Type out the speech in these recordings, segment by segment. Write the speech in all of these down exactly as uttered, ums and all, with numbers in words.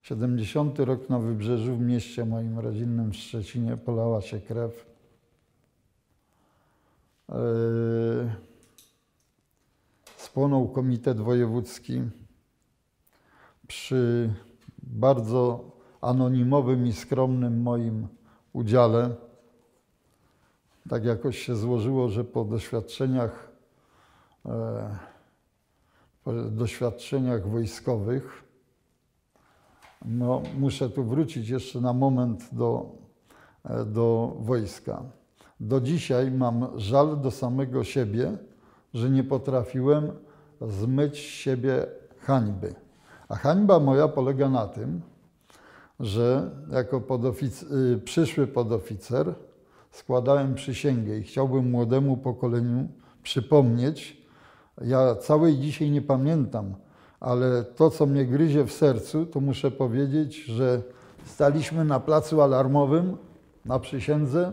siedemdziesiąty rok na Wybrzeżu, w mieście moim rodzinnym w Szczecinie, polała się krew. Spłonął komitet wojewódzki przy bardzo anonimowym i skromnym moim udziale. Tak jakoś się złożyło, że po doświadczeniach, po doświadczeniach wojskowych, no, muszę tu wrócić jeszcze na moment do, do wojska. Do dzisiaj mam żal do samego siebie, że nie potrafiłem zmyć z siebie hańby. A hańba moja polega na tym, że jako podoficer, przyszły podoficer składałem przysięgę i chciałbym młodemu pokoleniu przypomnieć, ja całej dzisiaj nie pamiętam, ale to, co mnie gryzie w sercu, to muszę powiedzieć, że staliśmy na placu alarmowym na przysiędze.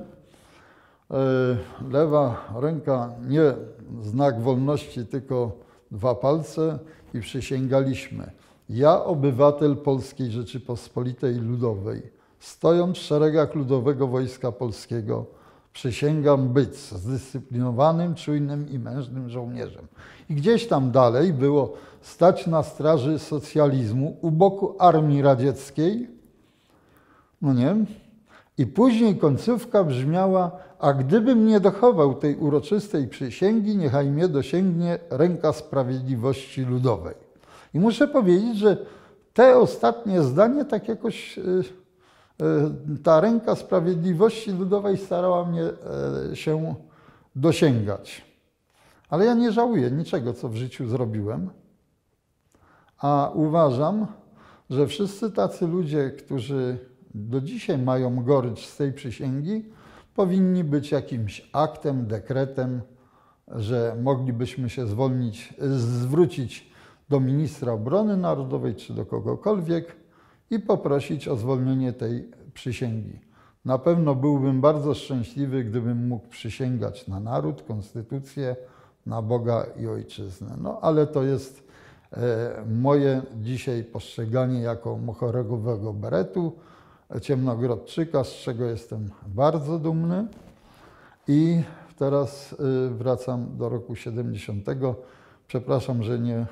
Lewa ręka, nie znak wolności, tylko dwa palce i przysięgaliśmy. Ja, obywatel Polskiej Rzeczypospolitej Ludowej, stojąc w szeregach Ludowego Wojska Polskiego, przysięgam być zdyscyplinowanym, czujnym i mężnym żołnierzem. I gdzieś tam dalej było stać na straży socjalizmu u boku armii radzieckiej, no nie? I później końcówka brzmiała, a gdybym nie dochował tej uroczystej przysięgi, niechaj mnie dosięgnie ręka sprawiedliwości ludowej. I muszę powiedzieć, że te ostatnie zdanie tak jakoś ta ręka sprawiedliwości ludowej starała mnie się dosięgać. Ale ja nie żałuję niczego, co w życiu zrobiłem, a uważam, że wszyscy tacy ludzie, którzy do dzisiaj mają gorycz z tej przysięgi, powinni być jakimś aktem, dekretem, że moglibyśmy się zwolnić, zwrócić do ministra obrony narodowej czy do kogokolwiek i poprosić o zwolnienie tej przysięgi. Na pewno byłbym bardzo szczęśliwy, gdybym mógł przysięgać na naród, konstytucję, na Boga i ojczyznę. No ale to jest e, moje dzisiaj postrzeganie jako mochorogowego beretu, ciemnogrodczyka, z czego jestem bardzo dumny. I teraz y, wracam do roku siedemdziesiątego. Przepraszam, że nie,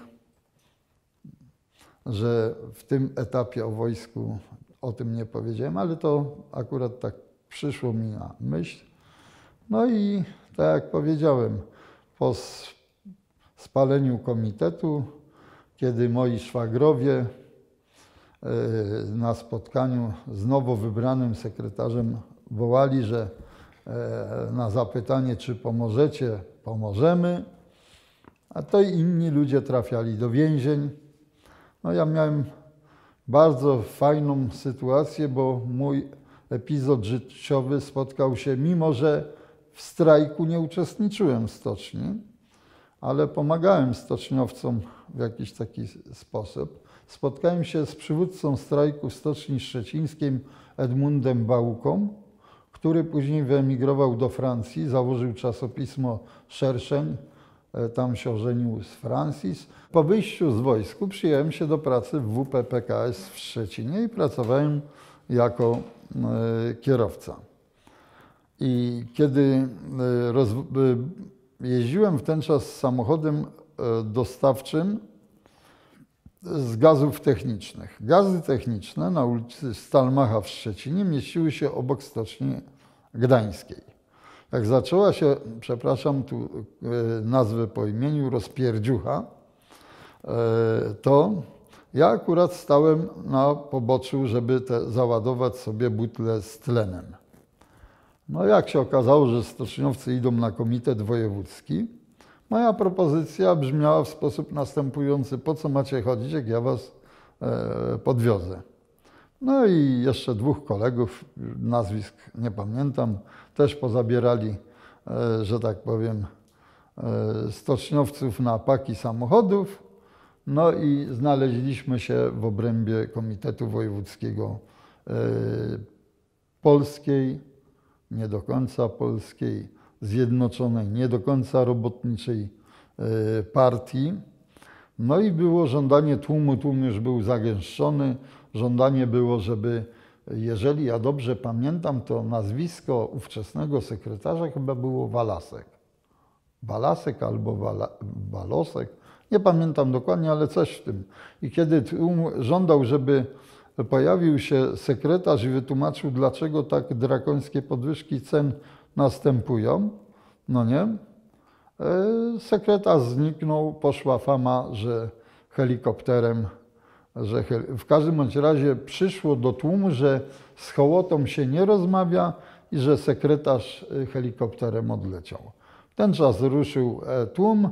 że w tym etapie o wojsku o tym nie powiedziałem, ale to akurat tak przyszło mi na myśl. No i tak jak powiedziałem, po spaleniu komitetu, kiedy moi szwagrowie na spotkaniu z nowo wybranym sekretarzem wołali, że na zapytanie, czy pomożecie, pomożemy, a to i inni ludzie trafiali do więzień. No ja miałem bardzo fajną sytuację, bo mój epizod życiowy spotkał się, mimo że w strajku nie uczestniczyłem w stoczni, ale pomagałem stoczniowcom w jakiś taki sposób. Spotkałem się z przywódcą strajku w Stoczni Szczecińskiej Edmundem Bałką, który później wyemigrował do Francji, założył czasopismo Szerszeń, tam się ożenił z Francis. Po wyjściu z wojsku przyjąłem się do pracy w W P P K S w Szczecinie i pracowałem jako kierowca. I kiedy jeździłem w ten czas samochodem dostawczym z gazów technicznych. Gazy techniczne na ulicy Stalmacha w Szczecinie mieściły się obok Stoczni Gdańskiej. Jak zaczęła się, przepraszam, tu nazwę po imieniu, rozpierdziucha, to ja akurat stałem na poboczu, żeby te, załadować sobie butle z tlenem. No jak się okazało, że stoczniowcy idą na komitet wojewódzki, moja propozycja brzmiała w sposób następujący: po co macie chodzić, jak ja was e, podwiozę? No i jeszcze dwóch kolegów, nazwisk nie pamiętam, też pozabierali, e, że tak powiem, e, stoczniowców na paki samochodów. No i znaleźliśmy się w obrębie Komitetu Wojewódzkiego e, Polskiej, nie do końca polskiej, Zjednoczonej, nie do końca robotniczej partii. No i było żądanie tłumu, tłum już był zagęszczony, żądanie było, żeby, jeżeli ja dobrze pamiętam, to nazwisko ówczesnego sekretarza chyba było Walasek. Walasek albo Wala, Walosek, nie pamiętam dokładnie, ale coś w tym. I kiedy tłum żądał, żeby pojawił się sekretarz i wytłumaczył, dlaczego tak drakońskie podwyżki cen następują, no nie, sekretarz zniknął, poszła fama, że helikopterem, że hel... w każdym bądź razie przyszło do tłumu, że z hołotą się nie rozmawia i że sekretarz helikopterem odleciał. W ten czas ruszył tłum,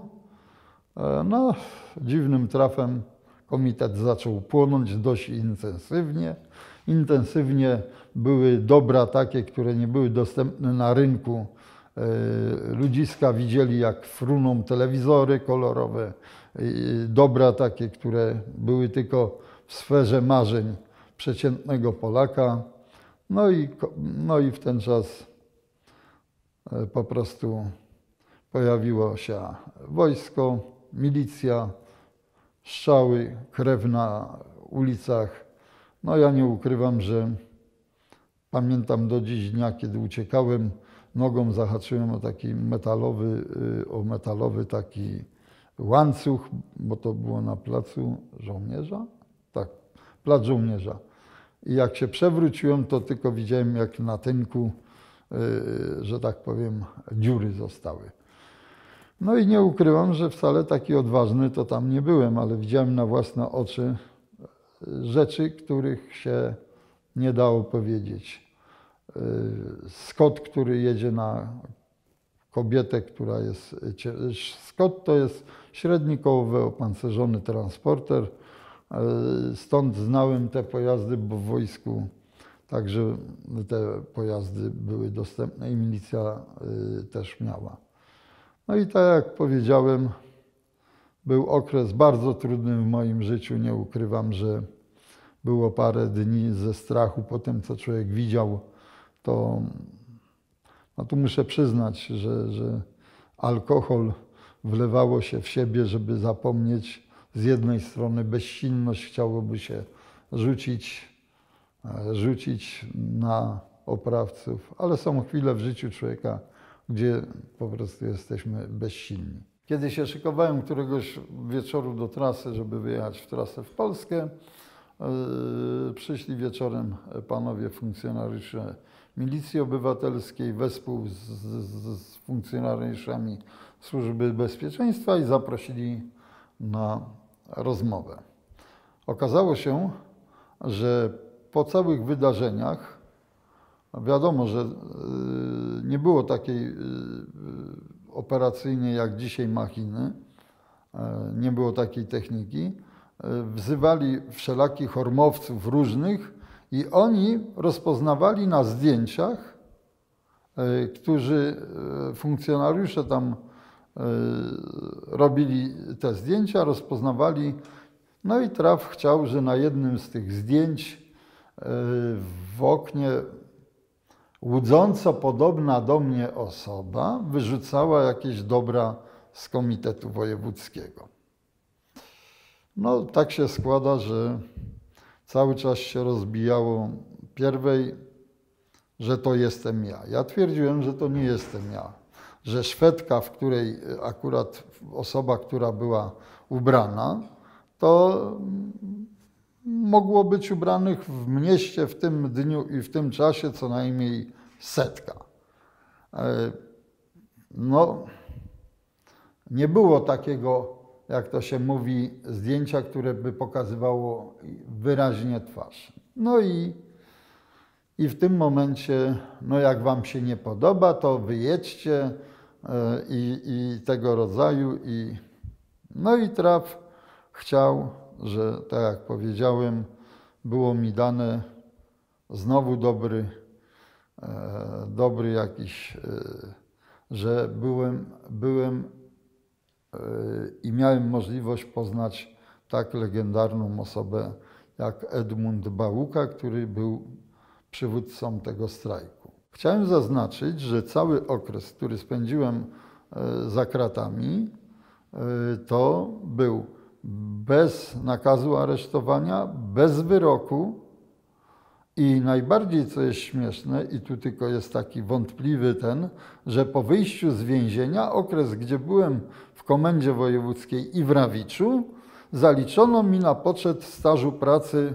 no dziwnym trafem komitet zaczął płonąć dość intensywnie. Intensywnie były dobra takie, które nie były dostępne na rynku. Ludziska widzieli, jak fruną telewizory kolorowe. Dobra takie, które były tylko w sferze marzeń przeciętnego Polaka. No i, no i w ten czas po prostu pojawiło się wojsko, milicja, strzały, krew na ulicach. No ja nie ukrywam, że pamiętam do dziś dnia, kiedy uciekałem, nogą zahaczyłem o taki metalowy, o metalowy taki łańcuch, bo to było na placu żołnierza? Tak, plac żołnierza. I jak się przewróciłem, to tylko widziałem, jak na tynku, że tak powiem, dziury zostały. No i nie ukrywam, że wcale taki odważny to tam nie byłem, ale widziałem na własne oczy rzeczy, których się nie dało powiedzieć. Skot, który jedzie na kobietę, która jest... Skot to jest średni kołowy opancerzony transporter. Stąd znałem te pojazdy, bo w wojsku także te pojazdy były dostępne i milicja też miała. No i tak jak powiedziałem, był okres bardzo trudny w moim życiu. Nie ukrywam, że było parę dni ze strachu po tym, co człowiek widział. To, no tu muszę przyznać, że, że alkohol wlewało się w siebie, żeby zapomnieć. Z jednej strony bezsilność, chciałoby się rzucić, rzucić na oprawców, ale są chwile w życiu człowieka, gdzie po prostu jesteśmy bezsilni. Kiedy się szykowałem któregoś wieczoru do trasy, żeby wyjechać w trasę w Polskę, yy, przyszli wieczorem panowie funkcjonariusze Milicji Obywatelskiej wespół z, z, z funkcjonariuszami Służby Bezpieczeństwa i zaprosili na rozmowę. Okazało się, że po całych wydarzeniach, wiadomo, że nie było takiej operacyjnej jak dzisiaj machiny, nie było takiej techniki, wzywali wszelakich ormowców różnych i oni rozpoznawali na zdjęciach, którzy funkcjonariusze tam robili te zdjęcia, rozpoznawali. No i traf chciał, że na jednym z tych zdjęć w oknie łudząco podobna do mnie osoba wyrzucała jakieś dobra z Komitetu Wojewódzkiego. No tak się składa, że cały czas się rozbijało pierwej, że to jestem ja. Ja twierdziłem, że to nie jestem ja. Że Szwedka, w której akurat osoba, która była ubrana, to mogło być ubranych w mieście w tym dniu i w tym czasie co najmniej setka. No, nie było takiego, jak to się mówi, zdjęcia, które by pokazywało wyraźnie twarz. No i, i w tym momencie, no jak wam się nie podoba, to wyjedźcie i, i tego rodzaju. I, no i traf chciał, że tak jak powiedziałem, było mi dane znowu dobry, dobry jakiś, że byłem, byłem i miałem możliwość poznać tak legendarną osobę jak Edmund Bałuka, który był przywódcą tego strajku. Chciałem zaznaczyć, że cały okres, który spędziłem za kratami, to był bez nakazu aresztowania, bez wyroku i najbardziej, co jest śmieszne, i tu tylko jest taki wątpliwy ten, że po wyjściu z więzienia, okres, gdzie byłem w Komendzie Wojewódzkiej i w Rawiczu, zaliczono mi na poczet stażu pracy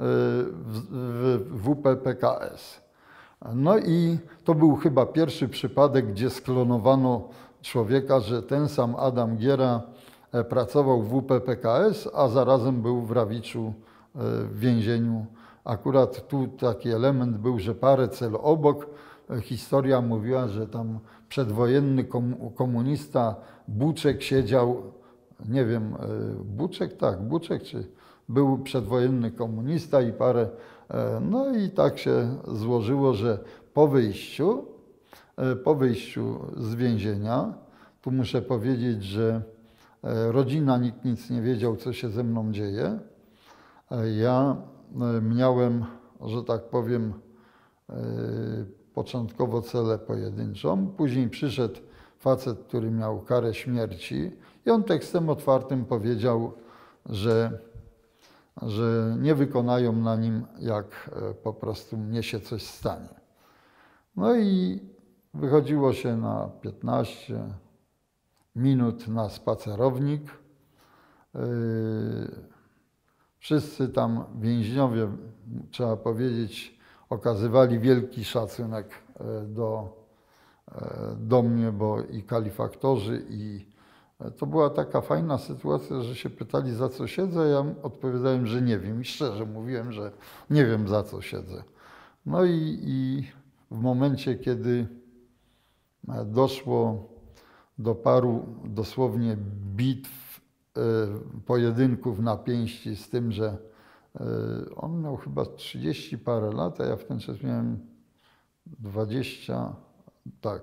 w W P P K S. No i to był chyba pierwszy przypadek, gdzie sklonowano człowieka, że ten sam Adam Giera pracował w W P P K S, a zarazem był w Rawiczu w więzieniu. Akurat tu taki element był, że parę cel obok. Historia mówiła, że tam przedwojenny komunista Buczek siedział, nie wiem, Buczek, tak, Buczek, czy był przedwojenny komunista i parę, no i tak się złożyło, że po wyjściu, po wyjściu z więzienia, tu muszę powiedzieć, że rodzina, nikt nic nie wiedział, co się ze mną dzieje. Ja miałem, że tak powiem, początkowo celę pojedynczą. Później przyszedł facet, który miał karę śmierci i on tekstem otwartym powiedział, że, że nie wykonają na nim, jak po prostu mnie się coś stanie. No i wychodziło się na piętnaście minut na spacerownik. Wszyscy tam więźniowie, trzeba powiedzieć, okazywali wielki szacunek do, do mnie, bo i kalifaktorzy, i to była taka fajna sytuacja, że się pytali, za co siedzę. Ja odpowiadałem, że nie wiem i szczerze mówiłem, że nie wiem, za co siedzę. No i, i w momencie, kiedy doszło do paru dosłownie bitw, pojedynków na pięści, z tym, że on miał chyba trzydzieści parę lat, a ja w ten czas miałem dwadzieścia, tak.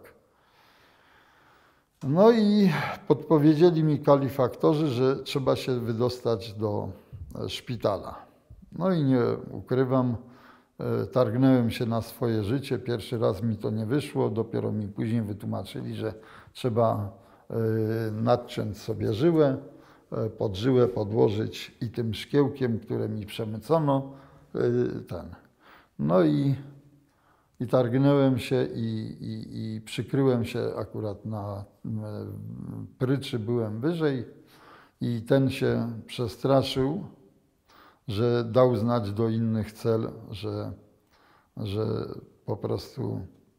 No i podpowiedzieli mi kalifaktorzy, że trzeba się wydostać do szpitala. No i nie ukrywam, targnąłem się na swoje życie. Pierwszy raz mi to nie wyszło, dopiero mi później wytłumaczyli, że trzeba nadciąć sobie żyłę, pod żyłę podłożyć i tym szkiełkiem, które mi przemycono, ten. No i, i targnąłem się i, i, i przykryłem się akurat na pryczy, byłem wyżej i ten się przestraszył, że dał znać do innych cel, że, że po prostu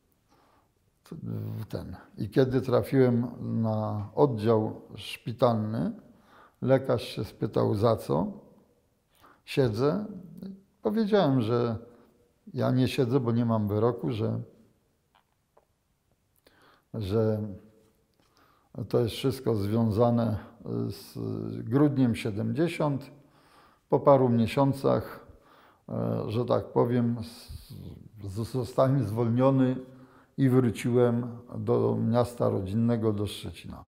ten. I kiedy trafiłem na oddział szpitalny, lekarz się spytał, za co siedzę. Powiedziałem, że ja nie siedzę, bo nie mam wyroku, że, że to jest wszystko związane z grudniem siedemdziesiątym. Po paru miesiącach, że tak powiem, zostałem zwolniony i wróciłem do miasta rodzinnego, do Szczecina.